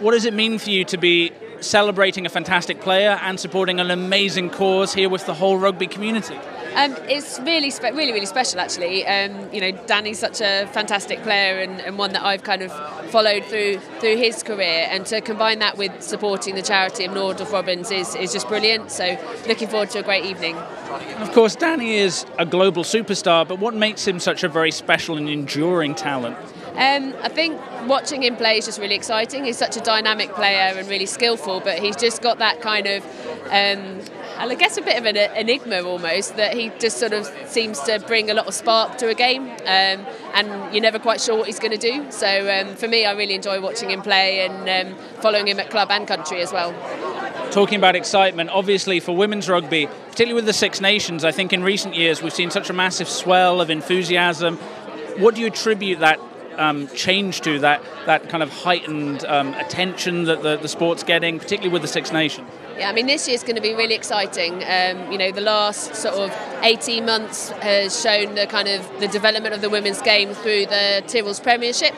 What does it mean for you to be celebrating a fantastic player and supporting an amazing cause here with the whole rugby community? It's really special, actually. Danny's such a fantastic player and one that I've kind of followed through his career, and to combine that with supporting the charity of Nordoff Robbins is just brilliant. So looking forward to a great evening. Of course, Danny is a global superstar, but what makes him such a very special and enduring talent? I think watching him play is just really exciting. He's such a dynamic player and really skillful, but he's just got that kind of, I guess, a bit of an enigma almost, that he just sort of seems to bring a lot of spark to a game, and you're never quite sure what he's going to do. So for me, I really enjoy watching him play and following him at club and country as well. Talking about excitement, obviously for women's rugby, particularly with the Six Nations, I think in recent years we've seen such a massive swell of enthusiasm. What do you attribute that change to, that kind of heightened attention that the sport's getting, particularly with the Six Nations? Yeah, I mean, this year's going to be really exciting. The last sort of 18 months has shown the development of the women's game through the Tyrrell's Premiership.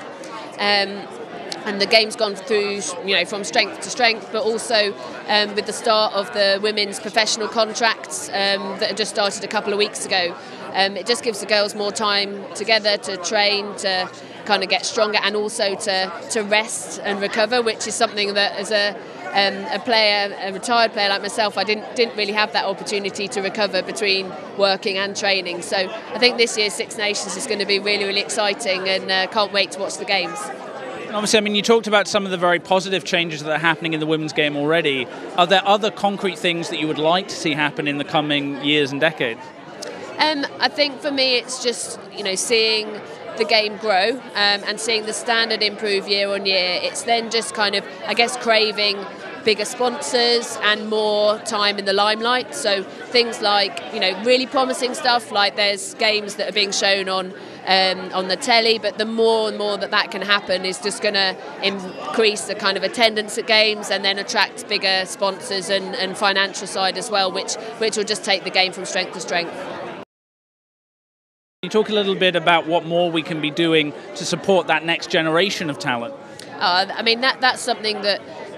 And the game's gone through, from strength to strength, but also with the start of the women's professional contracts that had just started a couple of weeks ago. It just gives the girls more time together to train, to kind of get stronger, and also to rest and recover, which is something that as a retired player like myself, I didn't really have that opportunity to recover between working and training. So I think this year's Six Nations is going to be really, really exciting, and can't wait to watch the games. Obviously, I mean, you talked about some of the very positive changes that are happening in the women's game already. Are there other concrete things that you would like to see happen in the coming years and decades? I think for me it's just, seeing the game grow and seeing the standard improve year on year. It's then just kind of, I guess, craving bigger sponsors and more time in the limelight. So things like, really promising stuff, like there's games that are being shown on the telly, but the more and more that can happen is just going to increase the kind of attendance at games, and then attract bigger sponsors and financial side as well, which will just take the game from strength to strength. Can you talk a little bit about what more we can be doing to support that next generation of talent? I mean, that's something that,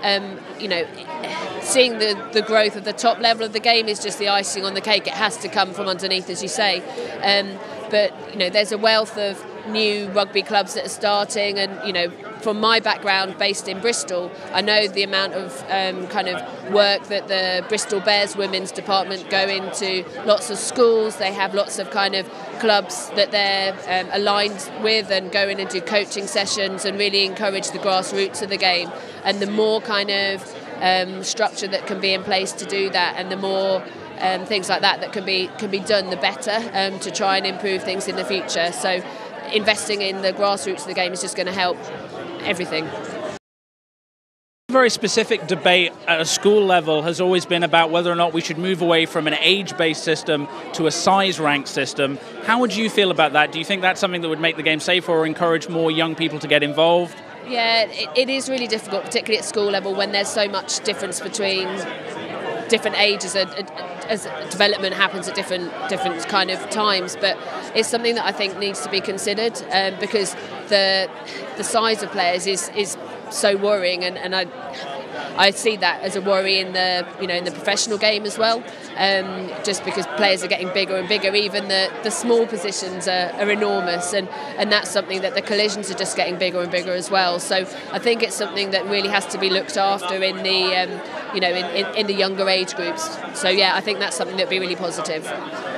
seeing the growth of the top level of the game is just the icing on the cake. It has to come from underneath, as you say. But there's a wealth of new rugby clubs that are starting, and from my background based in Bristol, I know the amount of kind of work that the Bristol Bears women's department go into lots of schools. They have lots of kind of clubs that they're aligned with, and go in and do coaching sessions and really encourage the grassroots of the game. And the more kind of structure that can be in place to do that, and the more things like that can be done, the better, to try and improve things in the future. So investing in the grassroots of the game is just going to help everything. A very specific debate at a school level has always been about whether or not we should move away from an age-based system to a size-ranked system. How would you feel about that? Do you think that's something that would make the game safer or encourage more young people to get involved? Yeah, it is really difficult, particularly at school level, when there's so much difference between different ages as development happens at different kind of times. But it's something that I think needs to be considered, because the size of players is so worrying, and I see that as a worry in the in the professional game as well, just because players are getting bigger and bigger. Even the small positions are enormous, and that's something that the collisions are just getting bigger and bigger as well. So I think it's something that really has to be looked after in the in the younger age groups. So yeah, I think that's something that would be really positive.